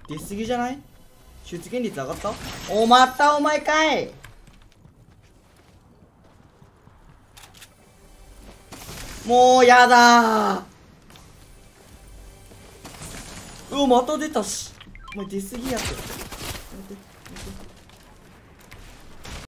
出過ぎじゃない？出現率上がった？お、またお前かい。もうやだー。うわ、また出たし。お前出過ぎやって。やめて。